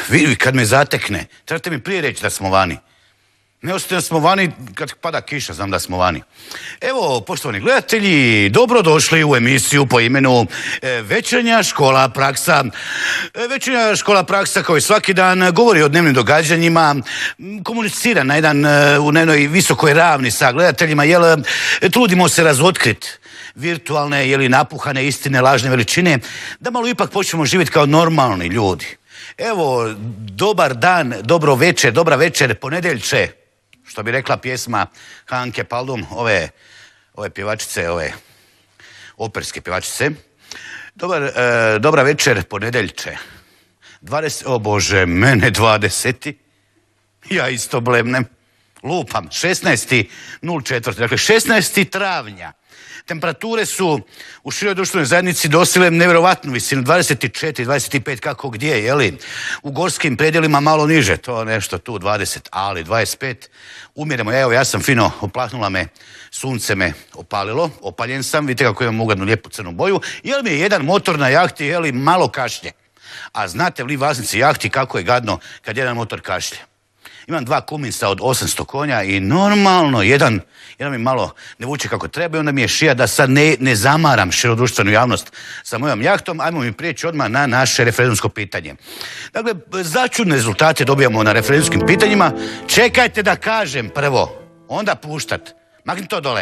vi kad me zatekne, trebate mi prije reći da smo vani. Ne osjetite da smo vani kad pada kiša, znam da smo vani. Evo, poštovani gledatelji, dobrodošli u emisiju po imenu Večernja škola praksa. Večernja škola praksa kao i svaki dan govori o dnevnim događanjima, komunicira na u jednoj visokoj ravni sa gledateljima, jer trudimo se razotkriti virtualne, napuhane istine, lažne veličine, da malo ipak počnemo živjeti kao normalni ljudi. Evo, dobar dan, dobro večer, dobra večer, ponedjeljče, što bi rekla pjesma Hanke Paldum, ove pjevačice, ove operske pjevačice. Dobra večer, ponedjeljče. O Bože, mene 20. Ja isto blebnem. Lupam, 16.04. Dakle, 16. travnja. Temperature su u široj društvenoj zajednici dosegle nevjerovatnu visinu, 24, 25, kako gdje, jeli? U gorskim predjelima malo niže, to nešto tu 20, ali 25. Umjeremo, evo, ja sam fino, oplahnula me, sunce me opalilo, opaljen sam, vidite kako imam ugadnu lijepu crnu boju, jer mi je jedan motor na jahti, jeli, malo kašlje. A znate li vlasnici jahti kako je gadno kad jedan motor kašlje? Imam 2 Cuminsa od 800 konja i normalno, jedan mi malo ne vuče kako treba i onda mi je šija da sad ne zamaram širodruštvenu javnost sa mojom jahtom. Ajmo mi prijeći odmah na naše referendumsko pitanje. Dakle, začudne rezultate dobijamo na referendumskim pitanjima. Čekajte da kažem prvo, onda puštat. Makni to dole.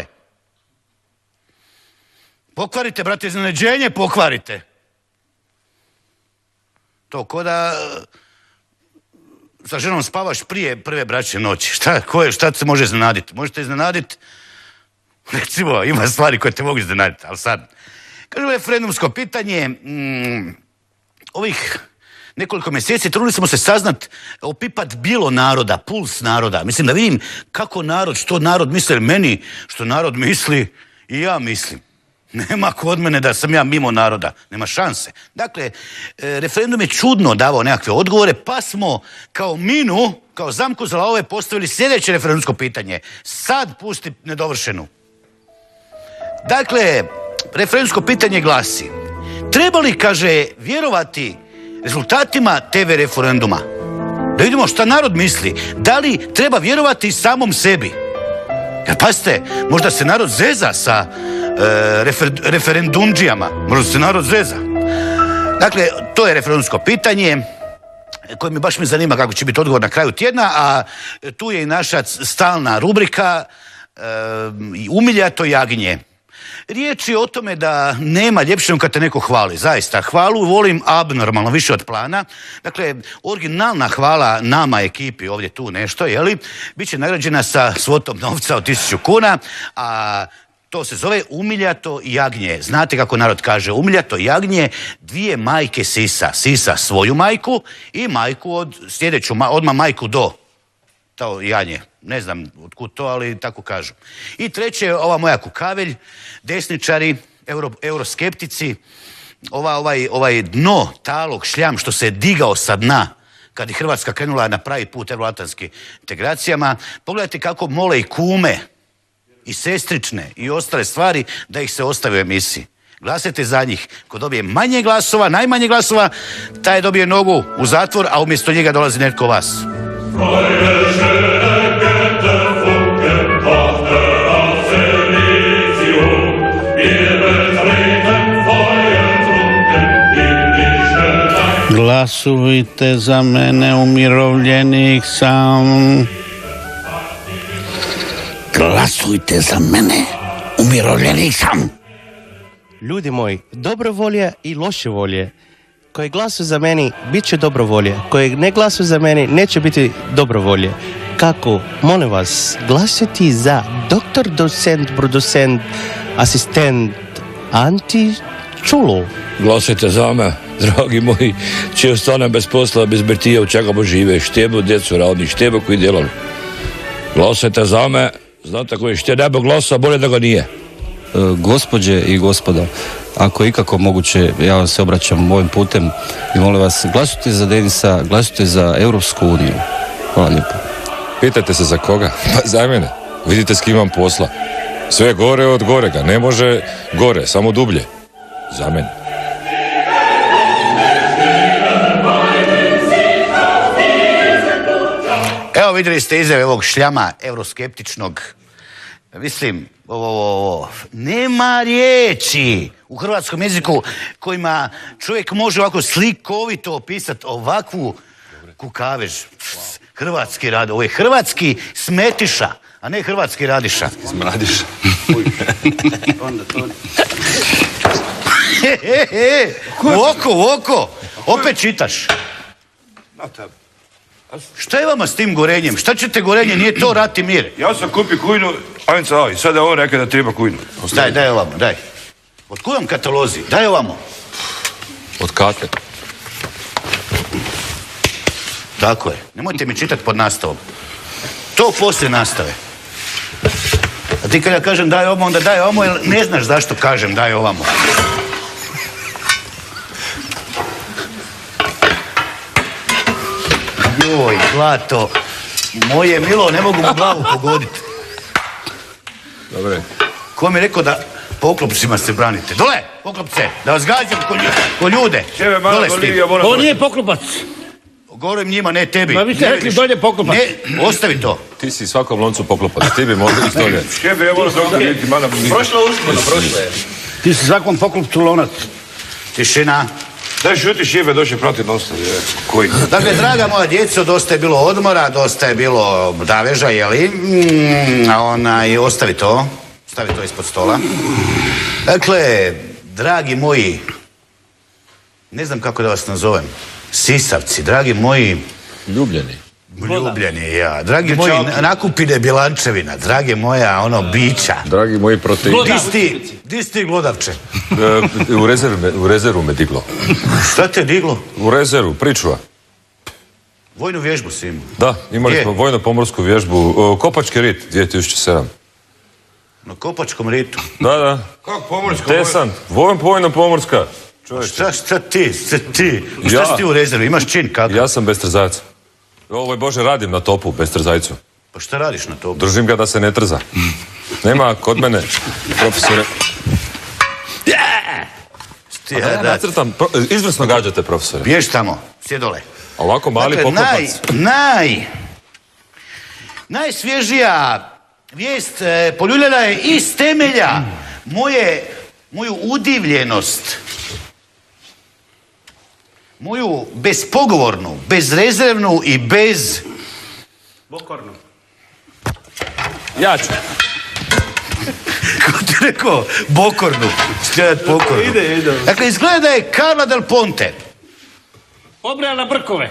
Pokvarite, brate, iznenađenje pokvarite. To ko da sa ženom spavaš prije prve bračne noći. Šta se može iznenaditi? Možete iznenaditi, recimo, ima stvari koje te mogu iznenaditi, ali sad. Kažem, referendumsko pitanje, ovih nekoliko mjeseci trudili smo se saznat, opipat bilo naroda, puls naroda. Mislim da vidim kako narod, što narod misli meni, što narod misli i ja mislim. Nema kod mene da sam ja mimo naroda. Nema šanse. Dakle, referendum je čudno davao nekakve odgovore, pa smo kao kao zamku za lavove postavili sljedeće referendumsko pitanje. Sad pusti nedovršenu. Dakle, referendumsko pitanje glasi: treba li, kaže, vjerovati rezultatima TV referenduma? Da vidimo šta narod misli. Da li treba vjerovati samom sebi? Jer pazite, možda se narod zeza sa referendumđijama. Možda se narod zeza. Dakle, to je referendumsko pitanje koje mi baš zanima kako će biti odgovor na kraju tjedna, a tu je i naša stalna rubrika Umiljato jagnje. Riječ je o tome da nema ljepšeg kad te neko hvali. Zaista, hvalu volim abnormalno, više od plana. Dakle, originalna hvala nama, ekipi, ovdje tu nešto, jeli? Biće nagrađena sa svotom novca od 1000 kuna, a to se zove umiljato jagnje. Znate kako narod kaže, umiljato jagnje, 2 majke sisa. Sisa svoju majku i majku od sljedeću, odmah majku do. To janje. Ne znam otkud to, ali tako kažu. I treće, ova moja kukavelj, desničari, euroskeptici, ovaj dno, talog, šljam što se je digao sa dna kad je Hrvatska krenula na pravi put euroatlantskim integracijama. Pogledajte kako mole i kume i sestrične i ostale stvari da ih se ostavi u emisiji. Glasajte za njih. Ko dobije manje glasova, najmanje glasova, taj dobije nogu u zatvor, a umjesto njega dolazi netko vas. Glasujte za mene, umirovljenik sam. Glasujte za mene, umirovljenik sam. Ljudi moji, dobro volje i loše volje. Koji glasuju za meni, bit će dobro volje. Koji ne glasuju za meni, neće biti dobro volje. Kako? Molim vas, glasujte za doktor, docent, producent, asistent Anti Čulo. Glasujte za me, dragi moji, če ostanem bez posla, bez birtija, od čega bo žive, štebo djecu radni, štebo koji djelali. Glasujte za me, znate koji šte ne bo glasa, bolje da ga nije. Gospođe i gospoda, ako je ikako moguće, ja vam se obraćam ovim putem i molim vas, glasujte za Denisa, glasujte za Europsku uniju. Hvala lijepo. Pitate se za koga? Pa za mene. Vidite s kim imam posla. Sve gore od gorega, ne može gore, samo dublje. Za mene. Evo vidjeli ste izjave ovog šljama euroskeptičnog. Mislim, nema riječi u hrvatskom jeziku kojima čovjek može ovako slikovito opisati ovakvu kukavež. Hrvatski rad, ovo je hrvatski smetiša, a ne hrvatski radiša. Smradiša. U oko, opet čitaš. Šta je vama s tim gorenjem? Šta ćete gorenje? Nije to rat i mir. Ja sam kupio kujnu, i sada on rekao da treba kujnu. Daj ovamo, daj. Od kud vam katalozi? Daj ovamo. Od kate. Tako je. Nemojte mi čitati pod nastavom. To poslije nastave. A ti kad ja kažem daj ovamo, onda daj ovamo, jer ne znaš zašto kažem daj ovamo. Joj, Zlato, moje milo, ne mogu mu glavu pogoditi. Dobre. Ko mi je rekao da poklopcima se branite? Dole, poklopce, da vas gađam ko ljude. Dole s tim. Ovo nije poklopac. Govorim njima, ne tebi. Ma vi ste rekli dolje poklopac. Ne, ostavi to. Ti si svakom loncu poklopac, ti bi mogli iz dolje. Šefe, ja moram da vidjeti mana... Prošlo je. Ti si svakom poklopcu lonac. Tišina. Daj šuti šefe, došli protiv nostavi. Koji? Dakle, draga moja djeco, dosta je bilo odmora, dosta je bilo daveža, jeli? Ostavi to. Stavi to ispod stola. Dakle, dragi moji, ne znam kako da vas nazovem, sisavci, dragi moji... Ljubljeni, ja. Dragi moji nakupine bilančevina, drage moja, bića. Dragi moji proteini. Di si ti glodavče? U rezervu me diglo. Šta te diglo? U rezervu, pričuva. Vojnu vježbu si imao? Da, imali smo vojno-pomorsku vježbu. Kopački rit, 2007. Na Kopačkom ritu? Da. Kako pomorska? Desant, vojno-pomorska. Šta ti? Šta si ti u rezervi? Imaš čin kako? Ja sam bez trzajca. Ovo Bože, radim na topu, bez trzajcu. Pa šta radiš na topu? Držim ga da se ne trza. Nema kod mene, profesore. Ja nacrtam, izvrsno gađate, profesore. Bješ tamo, sjedole. Ovako mali poklopac. Najsvježija vijest poljuljala je iz temelja moju udivljenost. Moju bespogovornu, bezrezervnu i Bokornu. Ja ću. Kako ti rekao? Bokornu. Skredat pokornu. Ide. Dakle, izgleda da je Carla Del Ponte Obrala brkove.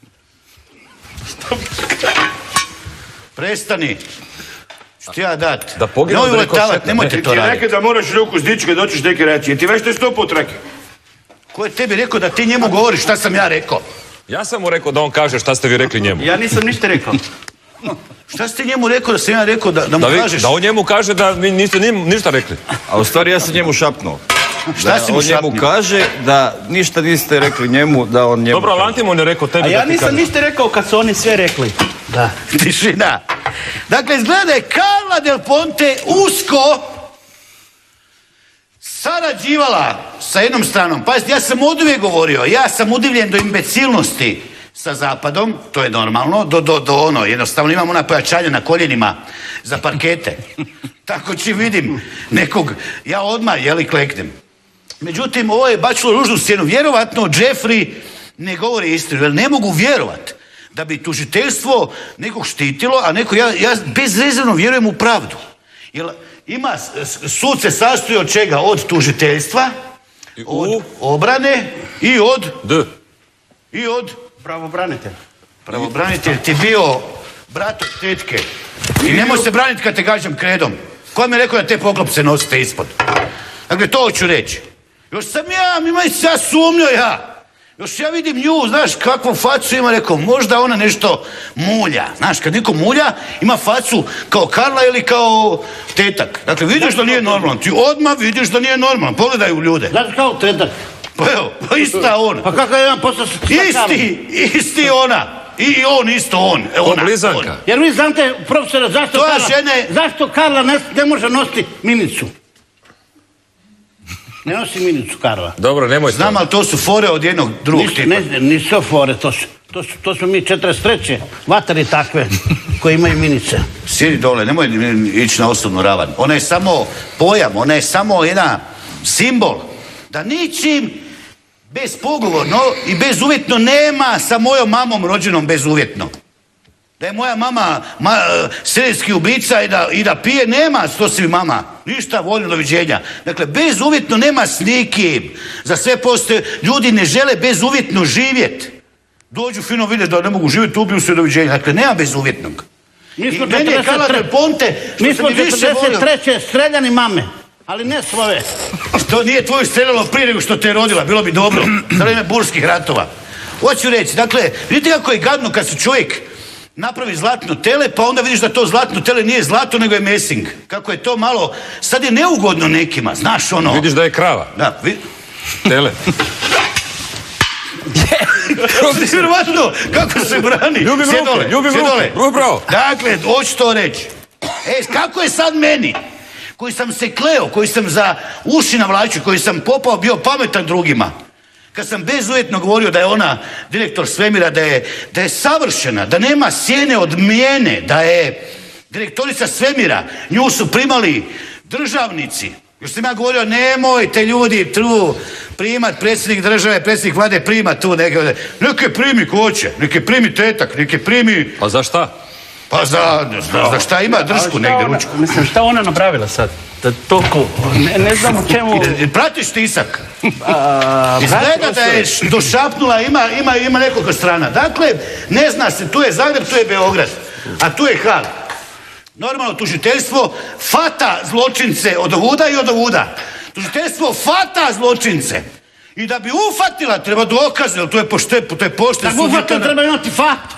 Prestani. Što ti ja dat? Da poginem Nemoj preko uletavat, šeta. nemojte to Ti raditi. rekao da moraš ruku s dičke, doćeš neki reći. Jer ti već te 100 put rekao. Ko je tebi rekao da ti njemu govoriš šta sam ja rekao? Ja sam mu rekao da on kaže šta ste vi rekli njemu. Ja nisam ništa rekao. Šta ste njemu rekao da sam ja rekao da mu kažeš? Da on njemu kaže da vi niste ništa rekli. A u stvari ja sam njemu šapnuo. Šta si mu On njemu šapnio? kaže da ništa niste rekli njemu, da on njemu Dobro, ali Antimon je rekao tebi A da ja ti nisam kažeš. ništa rekao kad su oni sve rekli. Da, tišina. Dakle, izgleda da je Carla Del Ponte usko sarađivala sa jednom stranom. Pazite, ja sam oduvijek govorio, ja sam udivljen do imbecilnosti sa Zapadom, to je normalno, do jednostavno imam ona pojačanja na koljenima za parkete. Tako čim vidim nekog, ja odmah, kleknem. Međutim, ovo je bačilo ružnu scenu. Vjerovatno Jeffrey ne govori istinu, jer ne mogu vjerovat da bi tužiteljstvo nekog štitilo, a neko, ja bezrezervno vjerujem u pravdu. Jer sud se sastoji od čega? Od tužiteljstva, od obrane i od Pravobranitelj. pravobranitelj ti bio brat od tetke. I nemoj se braniti kad te gađam kredom. Ko mi je rekao da te poklopce nosite ispod? Dakle, to hoću reći. Još sam ja sumnjao Još ja vidim nju, znaš kakvu facu ima, rekao, možda ona nešto mulja. Znaš, kad niko mulja, ima facu kao Karla ili kao tetak. Dakle, vidiš da nije normalno. Ti odmah vidiš da nije normalno. Pogledaj u ljude. Znaš kao tetak? Pa evo, pa ista ona. Pa kakav je jedan posao sa Karlom? Isti ona. I on isto on. Ona, blizanka. on. Jer vi znate, profesore, zašto Karla ne može nositi minicu? Ne nosi minicu Karla. Dobro, nemojte. Znam, ali to su fore od jednog drugog tipa. Nisu fore, To smo mi 43. vatari takve koji imaju minice. Sjedi dole, nemoj ići na osobnu ravan. Ona je samo pojam, ona je samo jedna simbol da ničim bezpogovorno i bezuvjetno nema sa mojom mamom rođenom bezuvjetno. Da je moja mama serijski ubica i da pije, nema to si mama. Ništa, voljno, doviđenja. Dakle, bezuvjetno nema s nikim. Za sve postoje, ljudi ne žele bezuvjetno živjeti. Dođu fino vide da ne mogu živjeti, ubiju se, doviđenja. Dakle, nema bezuvjetnog. Mi smo 43. streljani mame, ali ne svoje. To nije tvoje streljalo prije nego što te je rodila, bilo bi dobro. Za vrijeme burskih ratova. Hoću reći, dakle, vidite kako je gadno kad se čovjek napravi zlatno tele, pa onda vidiš da to zlatno tele nije zlato, nego je mesing. Kako je to malo, sad je neugodno nekima, znaš ono. Vidiš da je krava. Da, tele. Vjerovatno, kako se brani. Ljubim ruke. Upravo. Dakle, hoću to reći. Kako je sad meni, koji sam se kleo, koji sam za uši navlačio, koji sam popao, bio pametan drugima, kad sam bezuvjetno govorio da je ona direktor svemira, da je savršena, da nema sjene od mijene, da je direktorica svemira, nju su primali državnici. Još sam ja govorio, nemojte ljudi tu primat predsjednik države, predsjednik vlade prima tu neke primi koće, neke primi tetak, neke primi... A za šta? Pa za šta ima držku negdje ručku. Mislim, šta ona napravila sad? Da toliko, ne znam o čemu... Pratiš tisak? Izgleda da je došapnula, ima nekoliko strana. Dakle, ne zna se, tu je Zagreb, tu je Beograd, a tu je Haag. Normalno tužiteljstvo fata zločince od ovuda i od ovuda. Tužiteljstvo fata zločince. I da bi ufatila treba dokaze, jer to je pošten. Da bi ufatila treba imati fatu.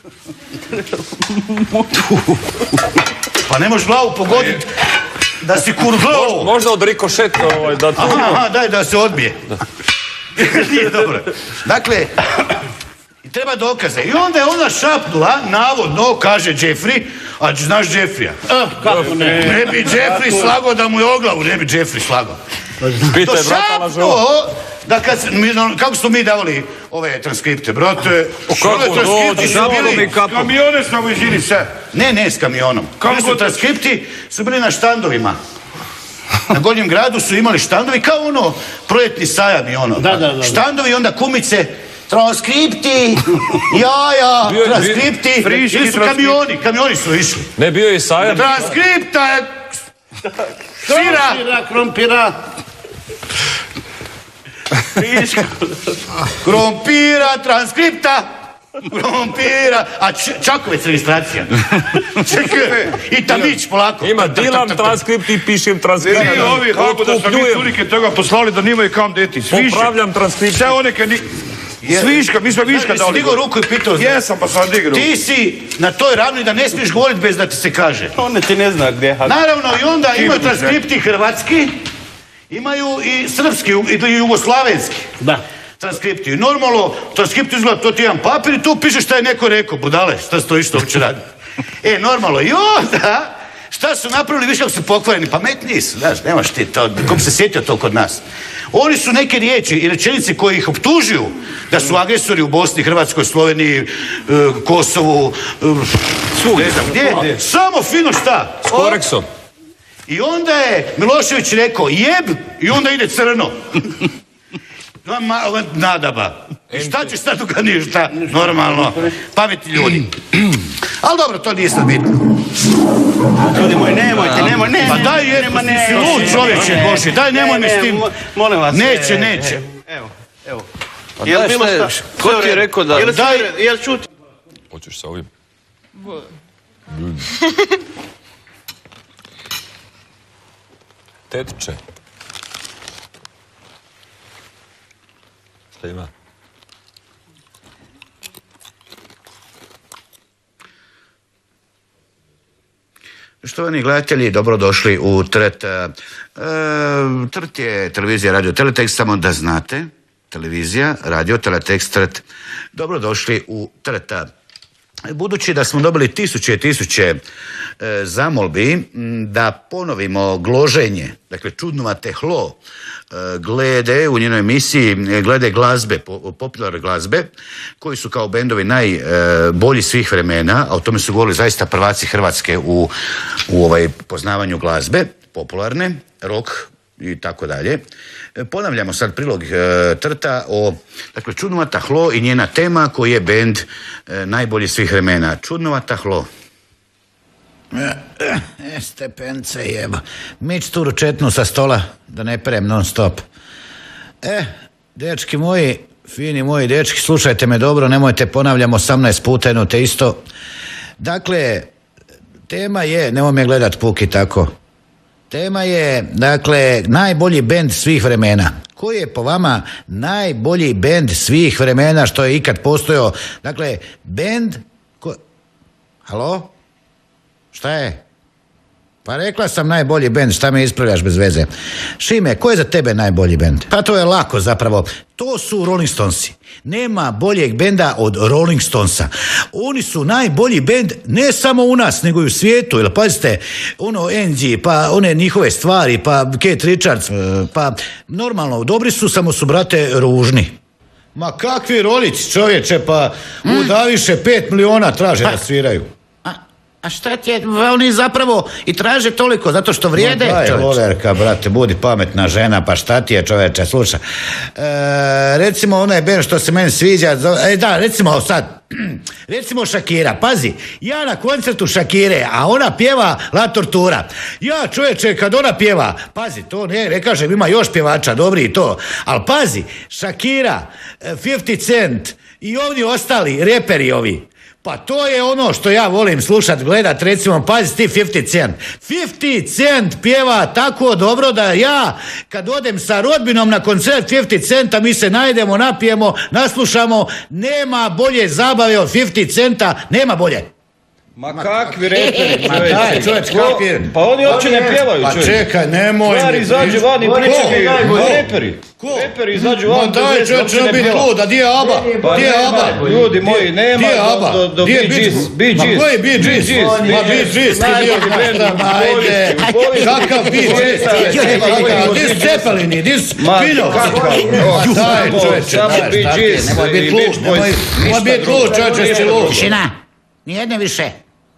Pa ne možeš glavu pogoditi da si kurvao. Možda od rikošeta da tu... Aha, daj da se odbije. Nije dobro. Dakle, treba dokaze. I onda je ona šapnula, navodno, kaže Jeffrey, a znaš Jeffrija? Kako ne? Ne bi Jeffrey slagao da mu je o glavu, ne bi Jeffrey slagao. To šapnuo, da kako smo mi davali ove transkripte, brate? Kako dođi, zabilo mi kapu. Kamione smo u izini se. Ne s kamionom. Oni su transkripti, su bili na štandovima. Na Gornjem gradu su imali štandovi, kao ono, projektni sajam i ono. Da. Štandovi i onda kumice, transkripti, jaja, transkripti, ili su kamioni su išli. Ne, bio je i sajam. Transkripta, sira, krompira. Krompira, transkripta, krompira, a Čakovec registracija. Čekaj, i Tamić polako. Ima dilam transkript i pišem transkript. I ovi habu da sam mi tulike toga poslali da nimaju kam deti. Popravljam transkript. Sve one kad Sviška, mi smo viška dali. Digao ruku i pitao. Jesam, pa sam digao. Ti si na toj ravni da ne smiješ govoriti bez da ti se kaže. One ti ne zna gdje. Naravno, i onda imaju transkripti hrvatski, imaju i srpski ili jugoslavenski. Da. Transkripti. I normalno, transkript izgleda, to ti jedan papir i tu piše šta je neko rekao. Budale, šta stoji što uopće radi. Normalno, i onda, šta su napravili, više ako su pokvareni, pametniji su, znaš, nemaš ti to, ko bi se sjetio to kod nas. Oni su neke riječi i rečenice koje ih optužuju da su agresori u Bosni, Hrvatskoj, Sloveniji, Kosovu, ne znam gdje, samo fino šta. S koreksom. I onda je Milošević rekao jeb i onda ide crno. Nadaba. I šta ćeš sad kad nije šta? Normalno. Pametni ljudi. Ali dobro, to nije sad bitno. Ljudi moji, nemojte. Pa daj jedno, ti si lud čovječe Boži, daj nemoj me s tim. Molim vas. Neće. Evo. Jel bilo šta? Ko ti je rekao da... Jel čuti? Hoćeš sa ovim? Tetče. Šta ima? Štovani gledatelji, dobrodošli u Trt. Trt je televizija, radio, teletekst, samo da znate. Televizija, radio, teletekst, Trt. Dobrodošli u Trt. budući da smo dobili tisuće i tisuće zamolbi da ponovimo gloženje, dakle čudnovate Hlo glede u njenoj emisiji, glede glazbe, popularne glazbe, koji su kao bendovi najbolji svih vremena, a o tome su govorili zaista prvaci Hrvatske u poznavanju glazbe, popularne, rock i tako dalje. Ponavljamo sad prilog Trta o, dakle, čudnovata Hlo i njena tema koji je bend najbolji svih vremena. Čudnovata Hlo. Stepence jeba. Mić tu ručetnu sa stola da ne perem non stop. Dečki moji, fini moji dečki, slušajte me dobro, nemojte, ponavljam 18 puta jedno te isto. Dakle, tema je, nemoj me gledat puki tako. Tema je, dakle, najbolji bend svih vremena. Koji je po vama najbolji bend svih vremena što je ikad postojao? Dakle, bend... Halo? Šta je? Pa rekla sam najbolji bend, šta me ispravljaš bez veze? Šime, ko je za tebe najbolji bend? Pa to je lako zapravo. To su Rolling Stonesi. Nema boljeg benda od Rolling Stonesa. Oni su najbolji bend ne samo u nas, nego i u svijetu. Jer pazite, Angie, pa one njihove stvari, pa Keith Richards, pa normalno, dobri su, samo su, brate, ružni. Ma kakvi rolici, čovječe, pa udaviše 5 miliona traže da sviraju. A šta ti je, oni zapravo i traže toliko, zato što vrijede, no, čovječe. Volerka, brate, budi pametna žena, pa šta ti je, čovječe, slušaj. Recimo onaj band što se meni sviđa, recimo sad, recimo Shakira, pazi, ja na koncertu Shakire, a ona pjeva La Tortura. Ja, čovječe, kad ona pjeva, pazi, to ne kažem, ima još pjevača, dobri i to, ali pazi, Shakira, 50 Cent i ovdje ostali reperi ovi, pa to je ono što ja volim slušat, gledat, recimo, pazi ti 50 Cent. 50 Cent pjeva tako dobro da ja, kad odem sa rodbinom na koncert 50 Centa, mi se najdemo, napijemo, naslušamo, nema bolje zabave od 50 Centa, nema bolje. Ma kakvi reperi, čovječ, kakvi? Pa oni uopće ne pjevaju, čovječ. Pa čekaj, nemoj. Stvari izađu van i pričaju najbolji reperi. Reperi izađu van, daj, čovječ, ne bi lud, a di je Aba? Di je Aba? Ljudi moji, nema do Bee Gees. Ma koji Bee Gees? Ma Bee Gees, ti je ajde. Kakav Bee Gees? Dis Cepelini, dis Pino. Daj, čovječe, daj, nemoj biti lud, nemoj biti lud, čovječe, si lud. Tišina, nijedne više.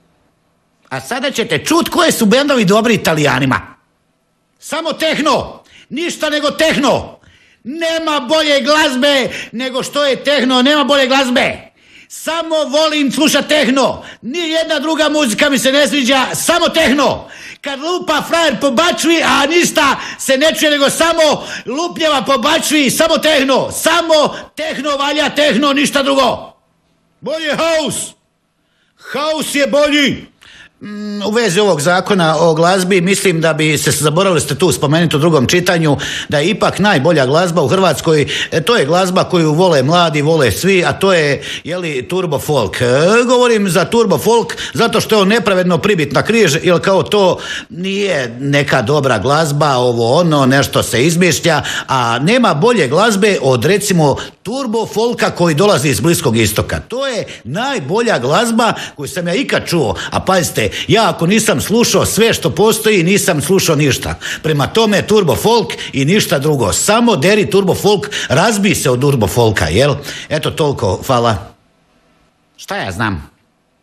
A sada ćete čut koje su bendovi dobri Italijanima. Samo tehno, ništa nego tehno. Nema bolje glazbe nego što je tehno, nema bolje glazbe. Samo volim slušat tehno. Nijedna druga muzika mi se ne sviđa, samo tehno. Kad lupa frajer po bačvi, a ništa se ne čuje nego samo lupljeva po bačvi, samo tehno. Samo tehno valja, tehno, ništa drugo. Bolje house. House je bolji. U vezi ovog zakona o glazbi mislim da bi se zaboravili ste tu spomenuti u drugom čitanju da je ipak najbolja glazba u Hrvatskoj, to je glazba koju vole mladi, vole svi, a to je turbo folk. Govorim za turbo folk zato što je on nepravedno pribit na križ, jer kao to nije neka dobra glazba, ovo ono, nešto se izmišlja, a nema bolje glazbe od recimo turbo folka koji dolazi iz Bliskog istoka. To je najbolja glazba koju sam ja ikad čuo, a pazite, ja ako nisam slušao sve što postoji, nisam slušao ništa. Prema tome turbo folk i ništa drugo. Samo deri turbo folk, razbij se od turbo folka, jel? Eto toliko, hvala. Šta ja znam?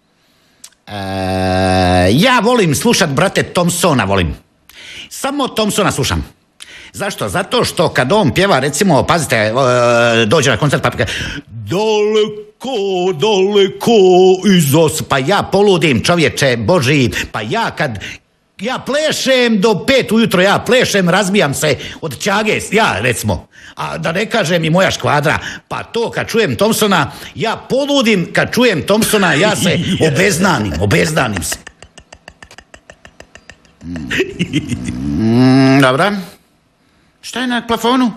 Ja volim slušat, brate, Thompsona volim. Samo Thompsona slušam. Zašto? Zato što kad on pjeva, recimo, pazite, dođe na koncert pa pjeva daleko izos, pa ja poludim, čovječe Boži, pa ja kad ja plešem do 5 ujutro, ja plešem, razbijam se od čage, ja recimo, a da ne kažem i moja škvadra, pa to kad čujem Thompsona, ja poludim, kad čujem Thompsona, ja se obezdanim se. Dobra. Šta je na plafonu?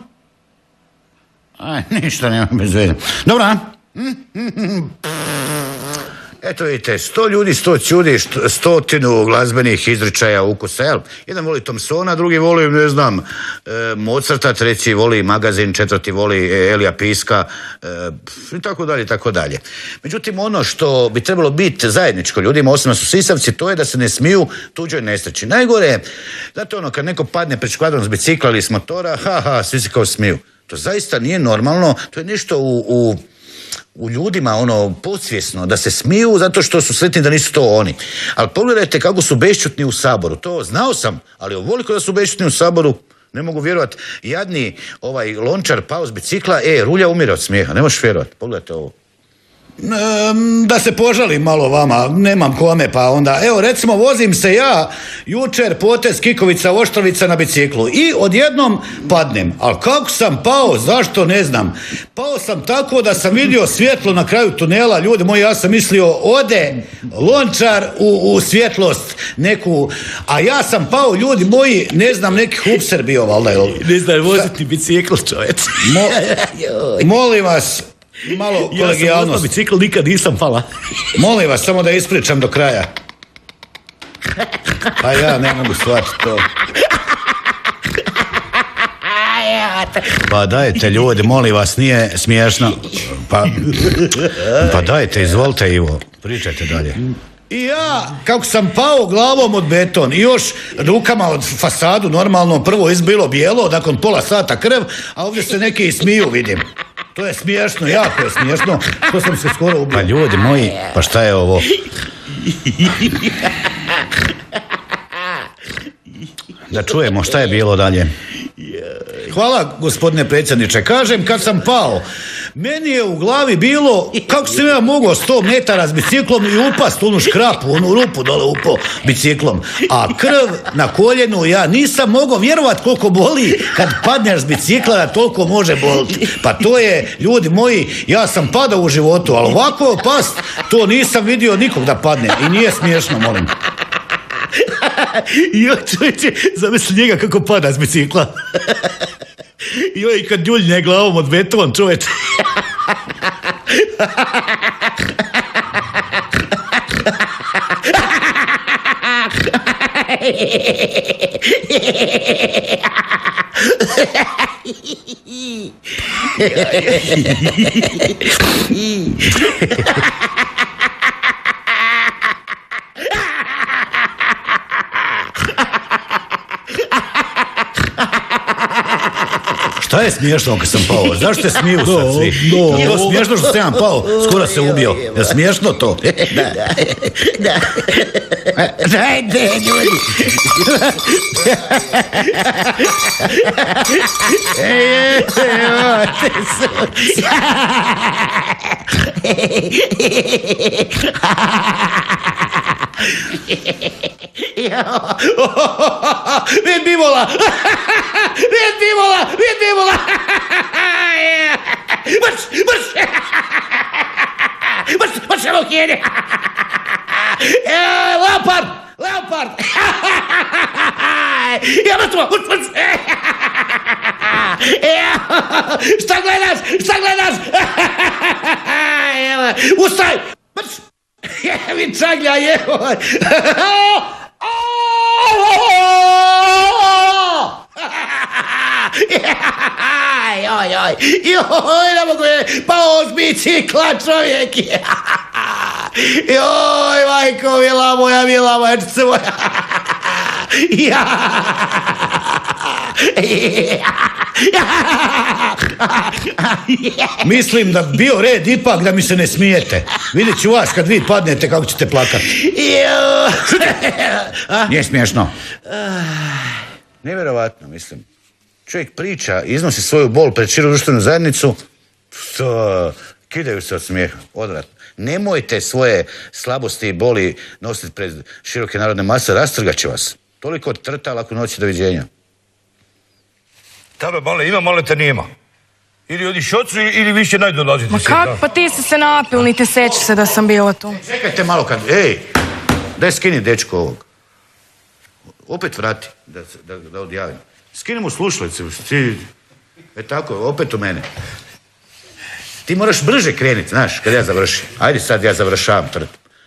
Ništa, nema bez veze. Dobra. Eto vidite, 100 ljudi, 100 čudi, 100 glazbenih izričaja, ukusa, jel? Jedan voli Thompsona, drugi voli, ne znam, Mozarta, treći voli Magazin, četvrti voli Elija Piska, i tako dalje, i tako dalje. Međutim, ono što bi trebalo biti zajedničko ljudima, osim su sisavci, to je da se ne smiju tuđoj nesreći. Najgore, znate ono, kad neko padne pred škvadrom s bicikla ili s motora, svi se kao smiju. To zaista nije normalno, to je nešto u ljudima podsvjesno da se smiju zato što su sretni da nisu to oni. Ali pogledajte kako su bešćutni u Saboru. To znao sam, ali ovoliko da su bešćutni u Saboru, ne mogu vjerovati. Jadni Lončar pao s bicikla, Rulja umire od smijeha, ne možeš vjerovati. Pogledajte ovo. Da se požalim malo vama, nemam kome, pa onda, evo recimo vozim se ja jučer potez Kikovica Oštrovica na biciklu i odjednom padnem, ali kako sam pao, zašto ne znam. Pao sam tako da sam vidio svjetlo na kraju tunela, ljudi moji, ja sam mislio ode Lončar u svjetlost neku, a ja sam pao, ljudi moji, ne znam, neki hupser bio valjda. Ne znam voziti bicikl, čovječ. Molim vas, malo kolegijalnost. Ja sam vozila bicikl, nikad nisam pala. Molim vas, samo da ispričam do kraja. Pa ja ne mogu shvatiti to. Pa dajte ljudi, molim vas, nije smiješno. Pa dajte, izvolite Ivo, pričajte dalje. I ja, kako sam pao glavom od beton i još rukama od fasadu, normalno, prvo izbilo bijelo, nakon pola sata krv, a ovdje se neki i smiju, vidim. To je smiješno, jako je smiješno, to sam se skoro ubio. Pa ljudi moji, pa šta je ovo? Da čujemo šta je bilo dalje. Hvala, gospodine predsjedniče. Kažem, kad sam pao, meni je u glavi bilo kako sam ja mogao 100 metara s biciklom i upast u onu škrapu, onu rupu dole upao biciklom. A krv na koljenu, ja nisam mogao vjerovat koliko boli kad padneš s bicikla, da toliko može boliti. Pa to je, ljudi moji, ja sam padao u životu, ali ovako past, to nisam vidio nikog da padne. I nije smiješno, molim. Joj, čovječe, zamisli njega kako pada s bicikla. Joj, kad ljuljne glavom od beton, čovječe. Šta je smiješno kad sam pao? Zašto te smiju sad svi? Je to smiješno što sam pao? Skoro se ubio. Je smiješno to? Da. Dajte, ljudi. Vid bivola! Marš, evo kjene! Leopard! Ja mrtvo! Šta gledaš? Ustaj! Marš! Jevi čaglja, jevo! Joj, ne mogu je, pao s bicikla čovjek. Joj, majko, mila moja, čce moja. Mislim da bio red ipak da mi se ne smijete. Vidjet ću vas kad vi padnete kako ćete plakati. Nije smiješno. Nevjerovatno, mislim. Čovjek priča, iznosi svoju bol pred širu društvenu zajednicu, kidaju se od smijeha, odvratno. Nemojte svoje slabosti i boli nositi pred široke narodne mase, rastrgat će vas. Toliko trta, laku noći, doviđenja. Tebe male ima, male te nima. Ili odiš ocu ili više ne dolaziti. Ma kak, pa ti si se napil, ni te seći se da sam bila tu. Čekajte malo kad, daj skini dečko ovog. Opet vrati, da odjavim. Skini mu slušalice, tako, opet u mene. Ti moraš brže krenuti, znaš, kad ja završim. Ajde sad ja završavam trt.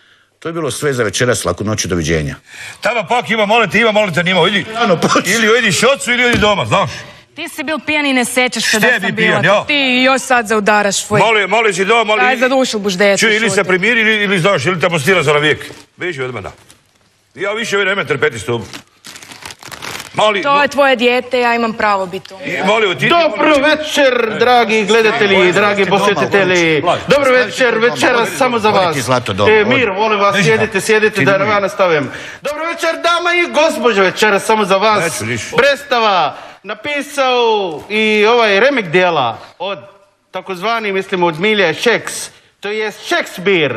To je bilo sve za večeras, laku noć i doviđenja. Tamo pak ima molite nima, idi. Ili ideš ocu ili idi doma, znaš. Ti si bil pijan i ne sećaš se da Šte sam bi bila. pijan, ja? Ti još sad zaudaraš tvoj. Moli si doma, Aj, zadušil buš decu. Čuj, ili se primiri ili znaš, ili te postira za vijek. Beži od mene. Ja više ovaj nemen trpeti s tobom. To je tvoje dijete, ja imam pravo biti Dobro večer, dragi gledatelji, dragi posjetitelji. Dobro večer, večeras samo za vas. Mir, volim vas, sjedite da ja nastavim. Dobro večer, dama i gospođe, večeras samo za vas. Predstava napisao i ovaj remek dijela od takozvani, mislim, od Milija Šeks. To je Šekspir.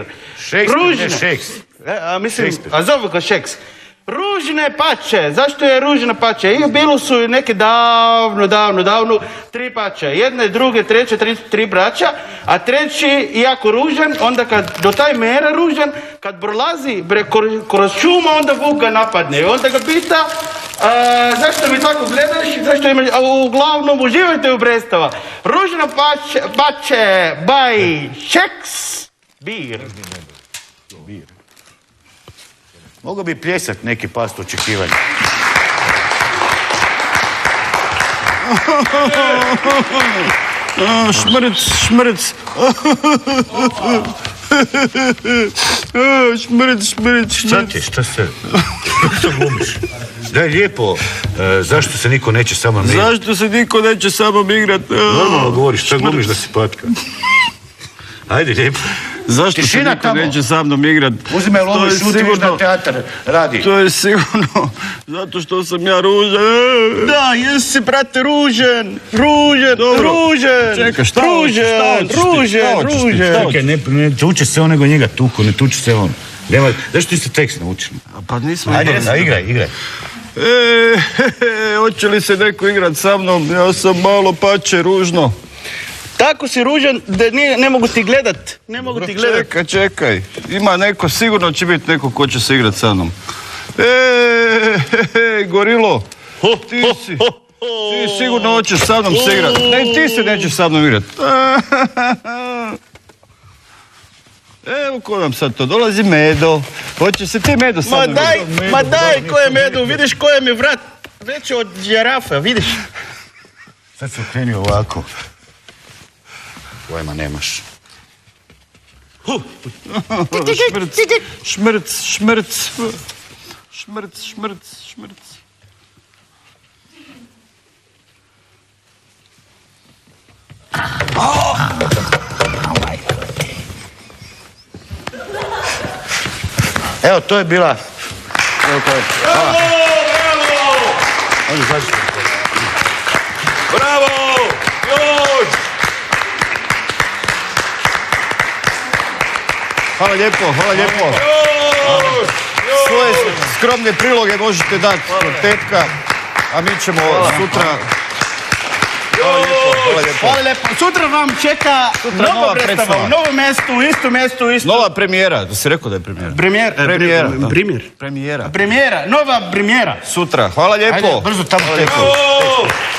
A zove ga Šeks. Ružne pače. Zašto je ružna pače? I bilo su neke davno, 3 pače. Jedne, druge, treće, 3 braća, a treći jako ružan, onda kad do taj mera ružan, kad prolazi kroz šuma, onda Vuk ga napadne. Onda ga pita, zašto mi tako gledaš? Zašto ima... Uglavnom, uživajte u predstava. Ružna pače by Šekspir. Mogu bi pljesat neki past očekivanja. Šmrc. Šta se? Što glumiš? Daj lijepo, zašto se niko neće sa mnom igrat? Zašto se niko neće sa mnom igrat? Normalno govoriš, šta glumiš da si patka? Ajde, lijepo. Zašto se niko neće sa mnom igrat? Uzime lovu i šuti, možda teatar radi. To je sigurno zato što sam ja ružan. Da, jesi, brate, ružan. Čekaj, šta ružan. Čekaj, ne tuče se on, nego njega tuku, ne tuče se on. Zašto ti ste tekst naučili? Pa nismo... Ajde, igraj. Hoće li se neko igrat sa mnom? Ja sam malo pače, ružno. Tako si ružan da ne mogu ti gledat. Čekaj. Ima neko, sigurno će biti neko ko će se igrat sa mnom. Gorilo, ti sigurno hoćeš sa mnom se igrat. Ne, ti se nećeš sa mnom igrat. Evo ko nam sad to dolazi, Medo. Hoće se ti, Medo, sa mnom igrat. Ma daj, ko je Medo, vidiš ko je mi vrat veći od žirafa, vidiš. Sad se okrenio ovako. Pojma nemaš. Šmrc. Evo, to je bila... Bravo! Hvala lijepo. Svoje skromne priloge možete dati kod tetka, a mi ćemo sutra... Hvala lijepo. Sutra vam čeka nova predstava u novom mjestu, u istom mjestu. Nova premijera, da si rekao da je premijera. Nova premijera. Sutra, hvala lijepo. Ajde, brzo tamo teku.